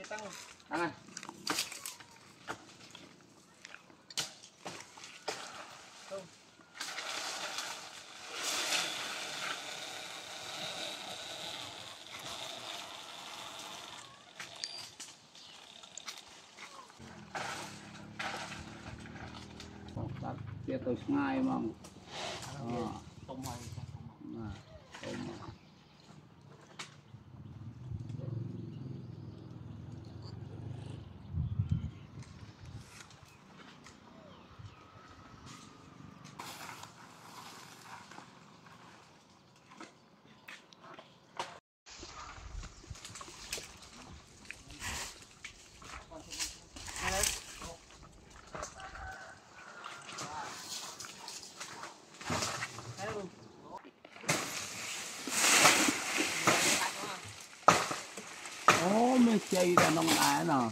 tăng này dia terus ngai emang tumai nah oh mấy chơi là nông ái nè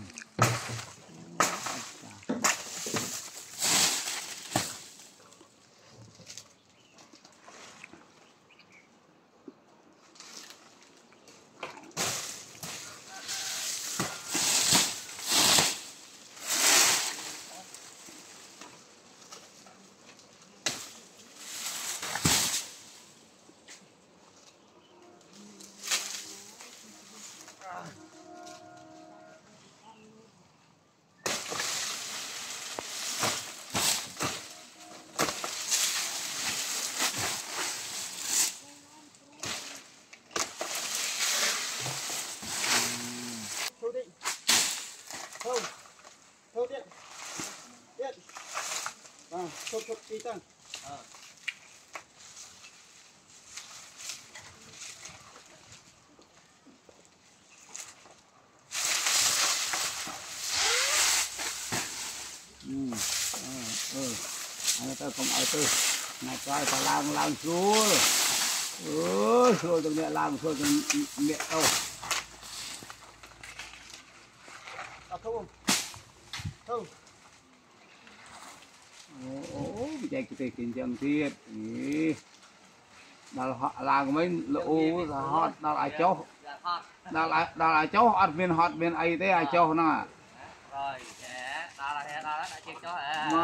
thôi điện thôi đi tăng anh ta không ai tư này coi phải làm xuống rồi tụi mẹ làm rồi tụi mẹ đâu không bị chạy cái chân thiệt đó họ làm mấy lỗ họ đó là cháu đó là cháu họ bên ấy thế à cháu nè rồi đó là đã chết chó hả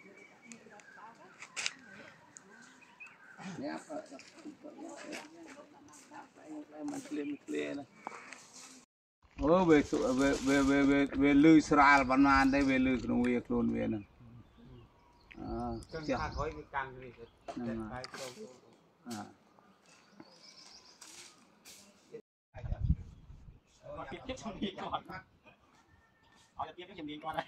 về lư Israel bản man đây về lưក្នុងវាខ្លួនវាហ្នឹងចឹងថាក្រោយវាកាន់វាហ្នឹងហើយចូលទៀតជំនាញគាត់ឲ្យទៀតជំនាញគាត់ហើយ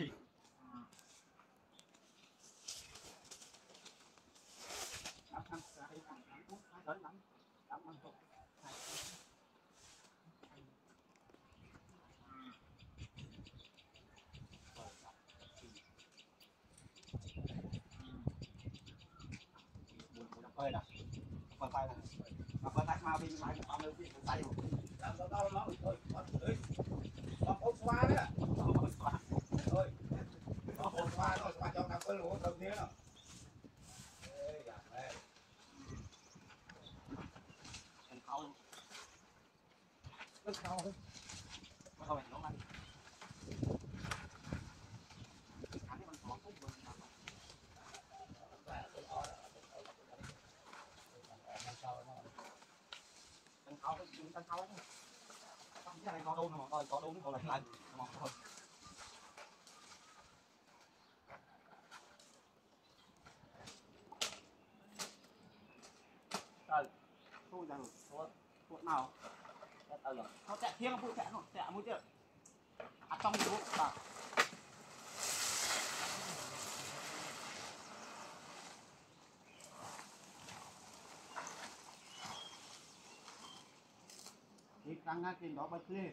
ơi là còn tay này mà con tay mau đi lại con đâu biết tay đâu nó thôi nó ốp xóa đấy thôi nó ốp xóa cho nó cái lỗ đầu tiên nào rất khó đấy không phải nó ăn tăng tháo đấy cái này có đâu mà có đâu nó lại mà thôi rồi thôi rằng thôi nào nó chạy thiêng phụ chạy mũi chưa trong cái vào đang ngay trên đó bật lên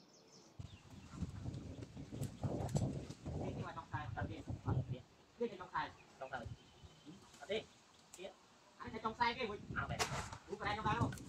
cái mà trong xài đặt điện cái trong xài đặt đi anh thấy trong xài cái đúng cái này trong xài không